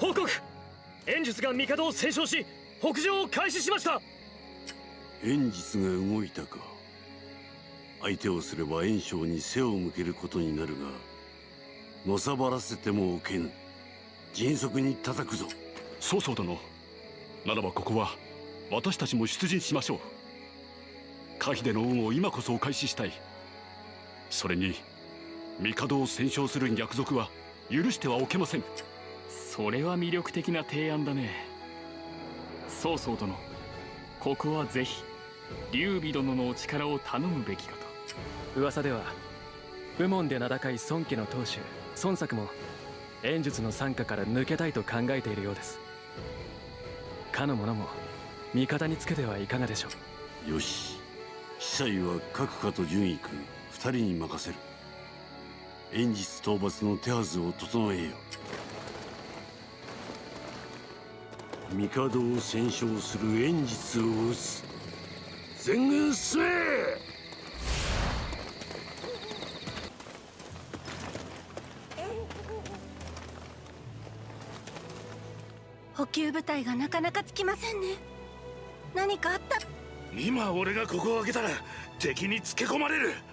報告。炎術が帝を戦勝し北上を開始しました。 炎術が動いたか。相手をすれば炎章に背を向けることになるが、のさばらせてもおけぬ。迅速に叩くぞ。 曹操殿、ならばここは私たちも出陣しましょう。可否での恩を今こそお返ししたい。それに帝を戦勝する逆賊は許してはおけません。 それは魅力的な提案だね。曹操殿、ここはぜひ劉備殿のお力を頼むべきかと。 噂では右門で名高い孫家の当主孫作も炎術の傘下から抜けたいと考えているようです。かの者も味方につけてはいかがでしょう。 よし、司祭は閣下と純育2人に任せる。炎術討伐の手はずを整えよ。帝を戦勝する炎術を討つ。全軍進め。 補給部隊がなかなかつきませんね。何かあった？ 今俺がここを開けたら敵につけ込まれる。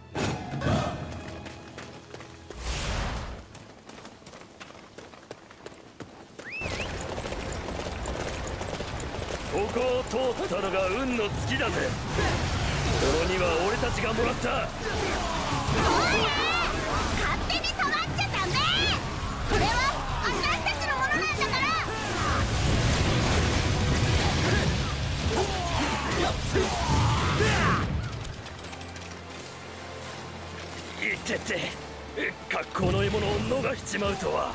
ここを通ったのが運の尽きだぜ。この荷は俺たちがもらった。 勝手に触っちゃダメ。これは私たちのものなんだから。 いてて、格好の獲物を逃しちまうとは。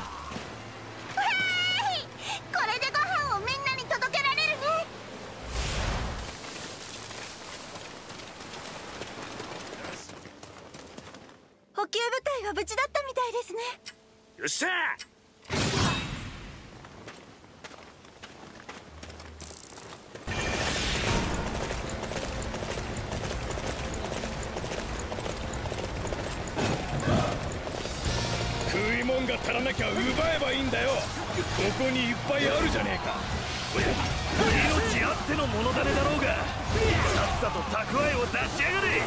これでご飯をみんなに届けられるね。補給部隊は無事だったみたいですね。 よっしゃ。 食いもんが足らなきゃ奪えばいいんだよ。ここにいっぱいあるじゃねえか。 命あっての物種だろうが、さっさと蓄えを出しやがれ。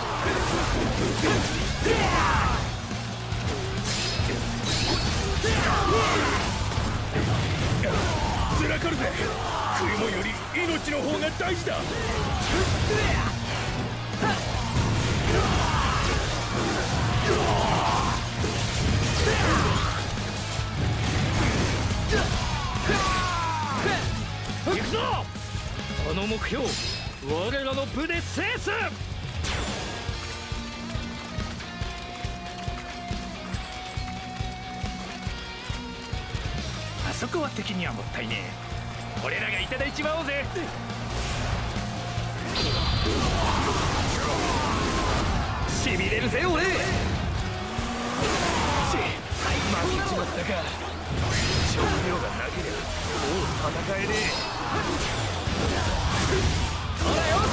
ずらかるぜ。食いもんより命の方が大事だ。 行くぞ。この目標、我らの部で制す。 あそこは敵にはもったいねえ。俺らがいただいちまおうぜ。 しびれるぜ俺。負けちまったか。食料がなけりゃもう戦えねえ。ほらよ。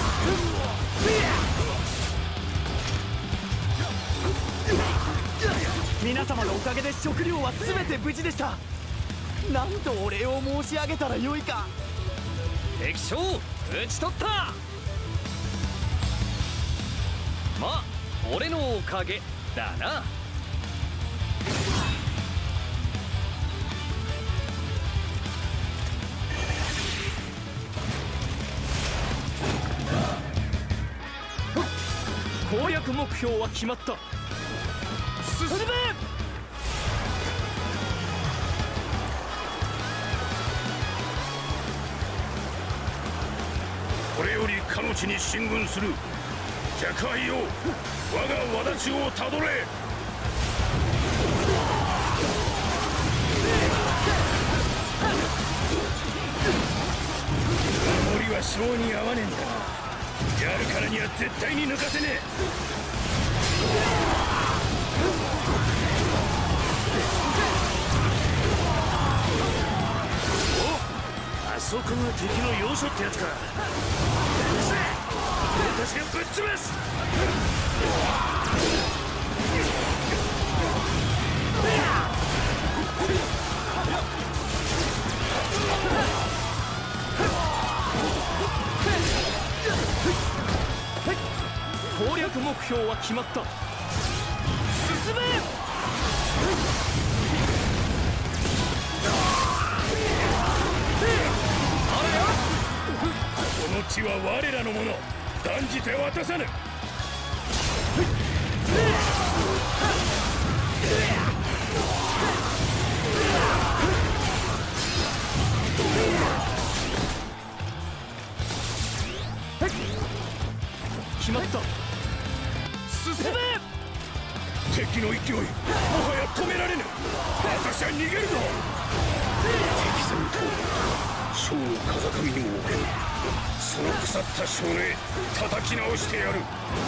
皆様のおかげで食料は全て無事でした。何とお礼を申し上げたらよいか。 敵将討ち取った。まあ俺のおかげだな。攻略目標は決まった。進め。 これよりかの地に進軍する。若輩よ、我が轍をたどれ。守りは性に合わねえんだな。やるからには絶対に抜かせねえ。お、あそこが敵の要所ってやつか。俺たちがぶっ潰す。 決まった。進め。 この地は我らのもの、断じて渡さぬ。 決まった。進め。 敵の勢い、もはや止められぬ。私は逃げるぞ。敵戦と将の風上にも置けぬ。その腐った将で叩き直してやる。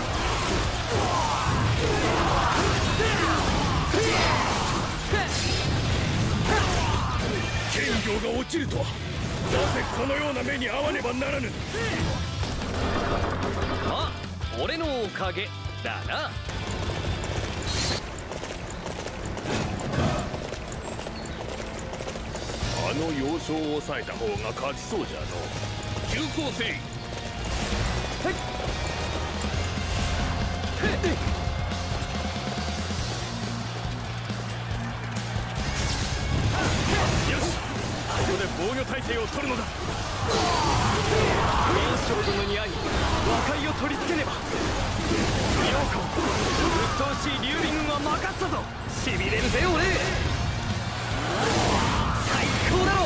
剣行が落ちるとは、なぜこのような目に遭わねばならぬ。 あ、俺のおかげだな。 あの要衝を抑えた方が勝ちそうじゃの。急行せい。 はい。 よし、ここで防御態勢を取るのだ。 袁紹殿に会い和解を取り付けねば。陽子、鬱陶しい劉備軍は任せたぞ。しびれるぜ俺。最高だろ。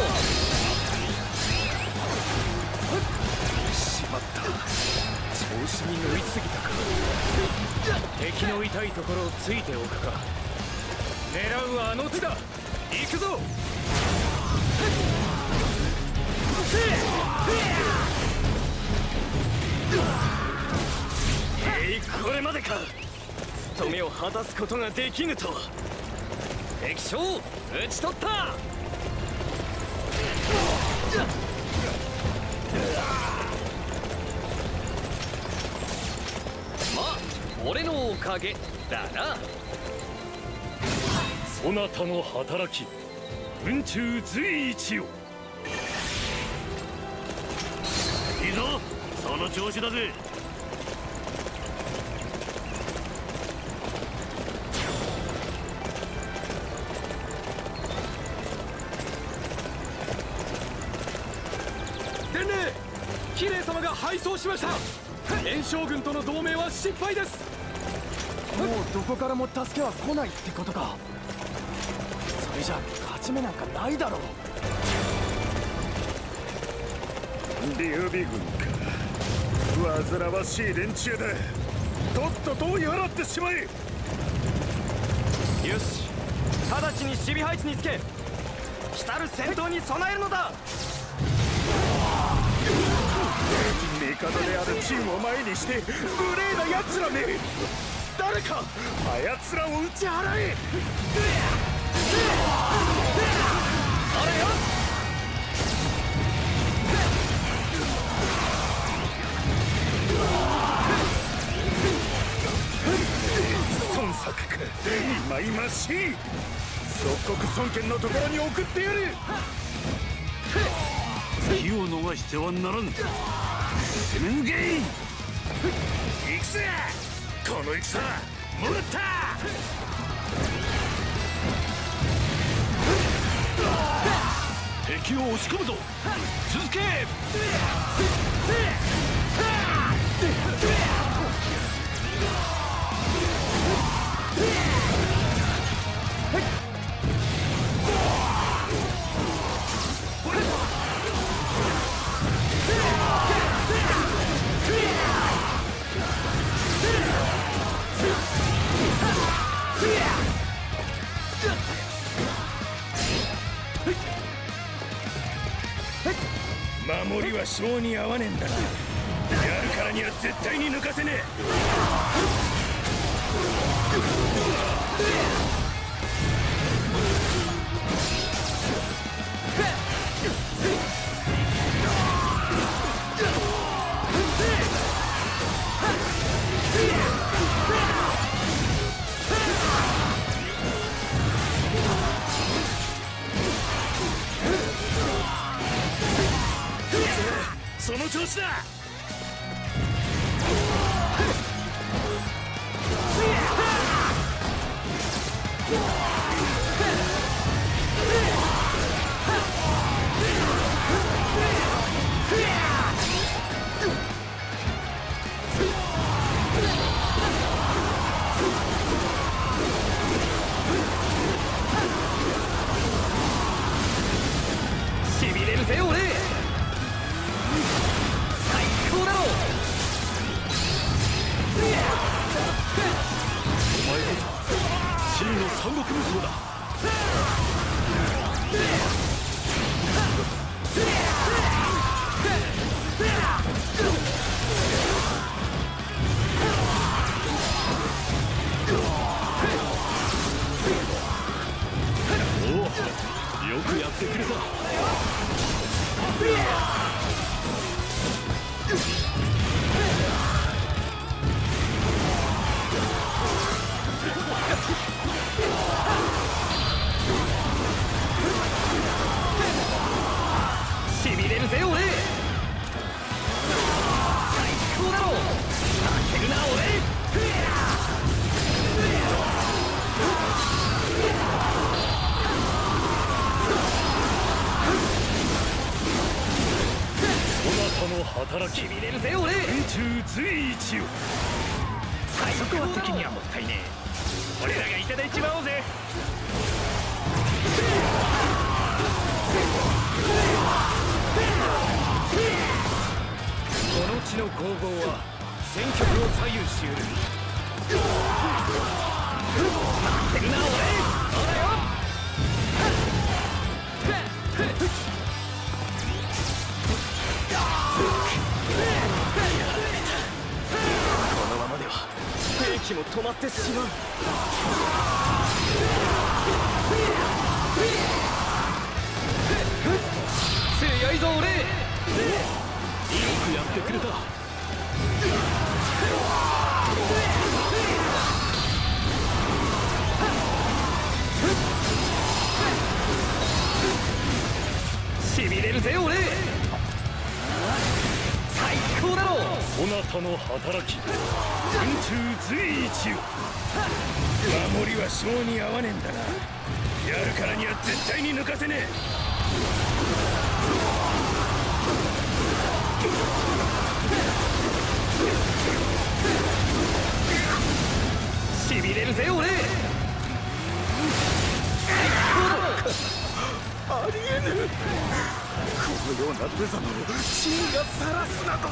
しまった、調子に乗りすぎたか。敵の痛いところをついておくか。狙うはあの地だ。行くぞ。 これまでか。務めを果たすことができぬと。敵将討ち取った。 まあ俺のおかげだな。 そなたの働き、雲中随一よ。 いいぞ、その調子だぜ。 伝令、キレイ様が敗走しました。袁紹軍との同盟は失敗です。 もうどこからも助けは来ないってことか。それじゃ勝ち目なんかないだろう。 劉備軍か。煩わしい連中だ。とっとと追い払ってしまえ。 よし、直ちに守備配置につけ、来たる戦闘に備えるのだ。 味方であるチームを前にして無礼な奴らめ。誰かあやつらを打ち払え。 あれよ。 孫作か、いまいましい。即刻孫権のところに送ってやる。 機を逃してはならん。攻め抜け。 行くぜ、この戦もらった。 敵を押し込むぞ。続け。 守りは性に合わねえんだな。やるからには絶対に抜かせねその調子だ。 軍の三国武装だ。おお、よくやってくれた。 しびれるぜ俺。最高だろ。負けるな俺。 そなたの働き、 しびれるぜ俺。 宇宙随一よ。 そこは敵にはもったいねえ。俺らがいただいちまおうぜ。 この地の攻防は戦局を左右しうる。 待ってるな俺。そうだよ。このままでは兵器も止まってしまう。強いぞ俺。 よくやってくれた。 しびれるぜ俺。最高だろ。 そなたの働き、宇宙随一よ。守りは性に合わねえんだな。やるからには絶対に抜かせねえ。 しびれるぜ俺。 ありえぬ。このような無様を真がさらすなど。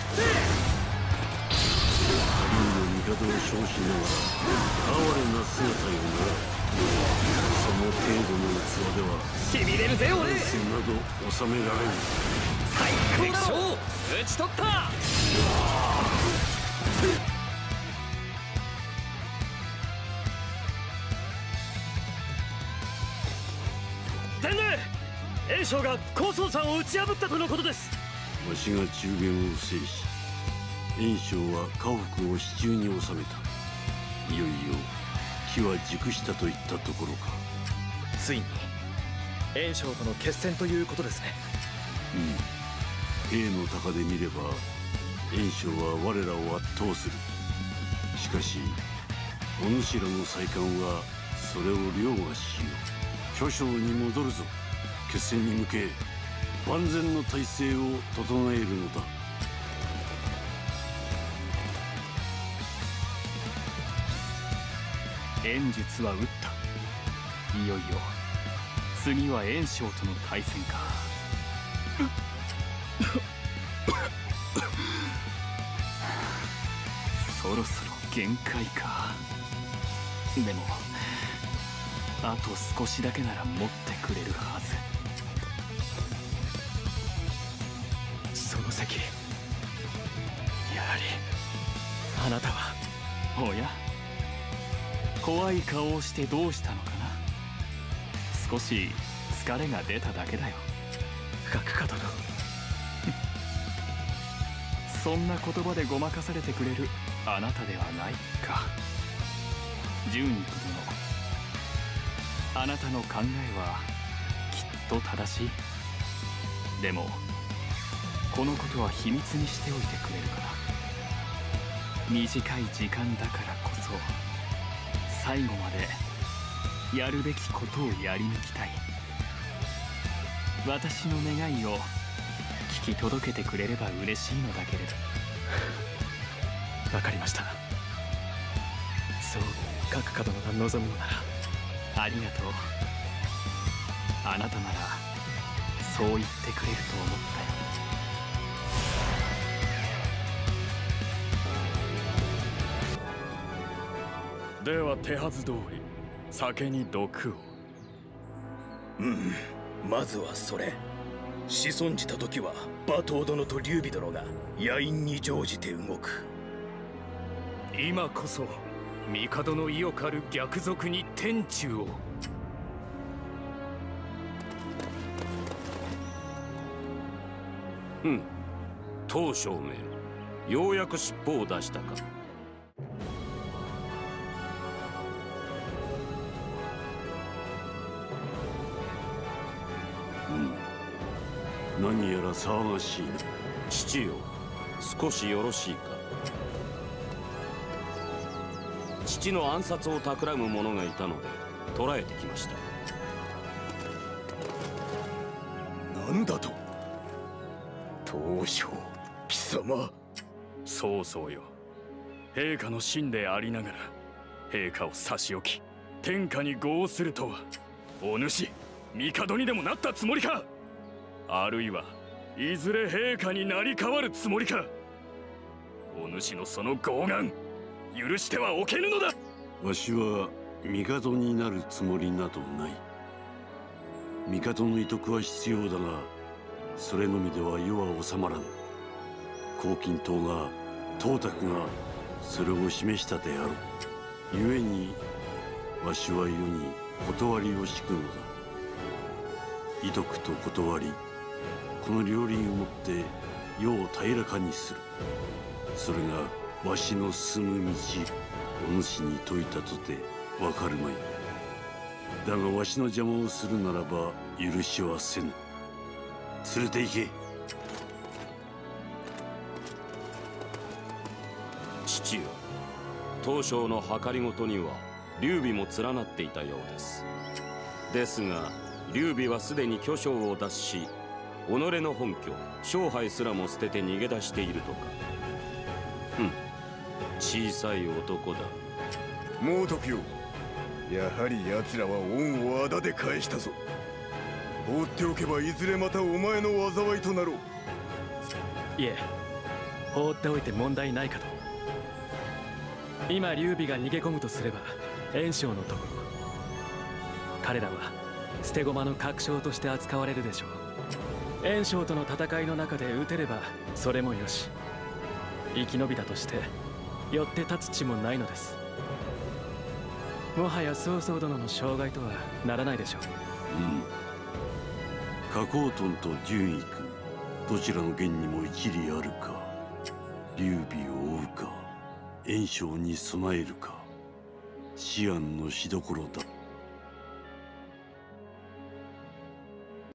竜の帝を称しながら哀れな姿よな。その程度の器ではしびれるぜ俺。 戦など収められん。 最高だろ。討ち取った。 伝令、袁紹が高宗さんを打ち破ったとのことです。 わしが中原を制し、袁紹は家福を手中に収めた。いよいよ機は熟したといったところか。 ついに袁紹との決戦ということですね。 兵の高で見れば袁紹は我らを圧倒する。しかしお主らの再官はそれを凌駕しよう。巨匠に戻るぞ。決戦に向け万全の体制を整えるのだ。 袁術は打った。いよいよ次は袁紹との対戦か。そろそろ限界か。でもあと少しだけなら持ってくれるはず。 その席、やはりあなたは。 おや、怖い顔をしてどうしたのかな。少し疲れが出ただけだよ。 学科殿。 そんな言葉でごまかされてくれるあなたではないか。純肉殿、あなたの考えはきっと正しい。でもこのことは秘密にしておいてくれるかな。短い時間だからこそ最後までやるべきことをやり抜きたい。私の願いを聞き届けてくれれば嬉しいのだけれど。 わかりました。そう各科殿が望むのなら。 ありがとう。あなたならそう言ってくれると思ったよ。 では手はず通り酒に毒を。 まずはそれ。仕損じた時は馬頭殿と劉備殿が野因に乗じて動く。 今こそ帝の意を狩る逆賊に天誅を。 当将め、ようやく尻尾を出したか。 何やら騒がしいな。 父よ、少しよろしいか。父の暗殺を企む者がいたので捕らえてきました。 なんだと。当将貴様。 そうそうよ。陛下の臣でありながら陛下を差し置き天下に合するとは、お主帝にでもなったつもりか。あるいはいずれ陛下になり変わるつもりか。お主のその傲慢許してはおけぬのだ。 わしは帝になるつもりなどない。帝の遺徳は必要だが、それのみでは世は収まらん。黄巾党が董卓がそれを示したである。故にわしは世に断りを敷くのだ。遺徳と断り、この両輪をもって世を平らかにする。それがわしの進む道。お主に説いたとてわかるまい。だがわしの邪魔をするならば許しはせぬ。連れて行け。 父よ、当将の計りごとには劉備も連なっていたようです。ですが劉備はすでに巨匠を脱し、己の本拠勝敗すらも捨てて逃げ出しているとか。小さい男だ。 猛徳よ、やはり奴らは恩をあだで返したぞ。放っておけばいずれまたお前の災いとなろう。 いえ、放っておいて問題ないかと。今劉備が逃げ込むとすれば袁紹のところ。彼らは捨て駒の確証として扱われるでしょう。袁紹との戦いの中で撃てればそれもよし、生き延びたとしてよって立つ地もないのです。もはや曹操殿の障害とはならないでしょう。 夏侯惇と純育、どちらの言にも一理あるか。劉備を追うか、袁紹に備えるか、思案のしどころだ。